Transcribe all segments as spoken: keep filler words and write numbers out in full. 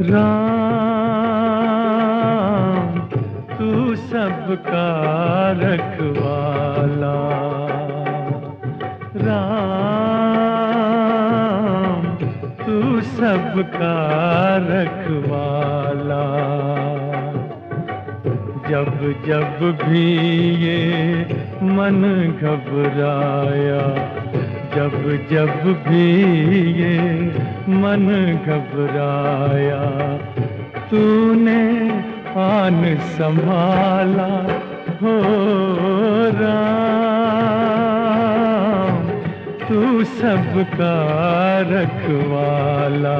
राम तू सबका रखवाला, राम तू सबका रखवाला। जब जब भी ये मन घबराया, जब जब भी ये मन घबराया, तूने आन संभाला हो राम तू सबका रखवाला।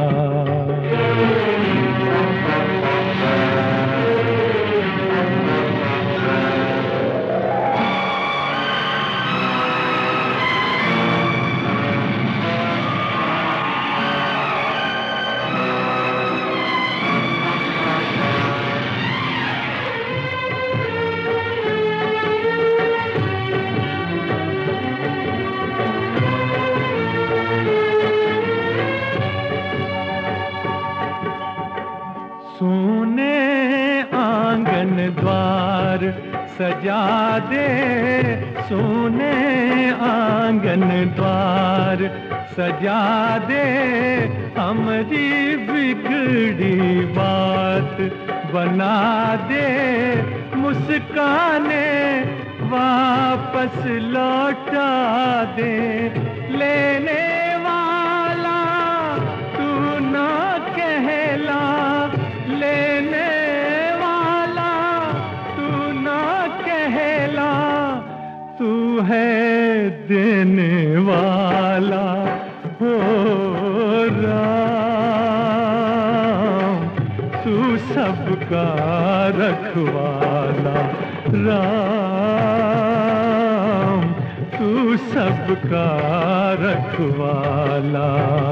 सोने आंगन द्वार सजा दे, सोने आंगन द्वार सजा दे, हमारी बिगड़ी बात बना दे, मुस्काने वापस लौटा दे। लेने वाला तू ना कहला, लेने वाला तू ना कहला, तू है देने वाला हो राम तू सबका रखवाला, राम तू सबका रखवाला।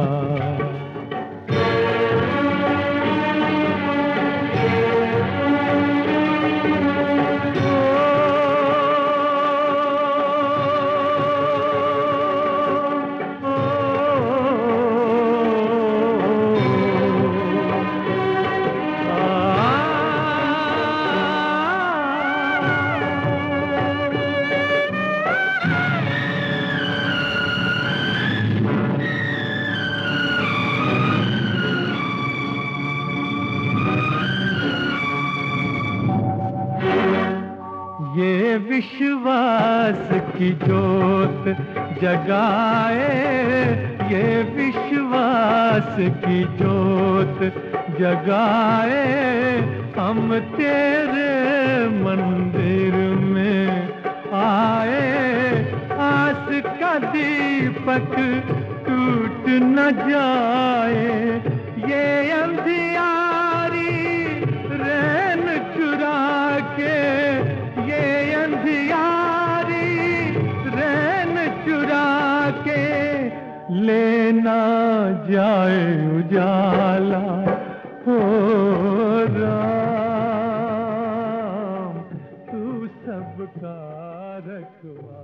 ये विश्वास की जोत जगाए, ये विश्वास की जोत जगाए, हम तेरे मंदिर में आए। आस का दीपक टूट न जाए, ये अंधियारी रैन चुरा के, ये अंधियारी रैन चुरा के, लेना जाए उजाला हो राम तू सबका रखवाला।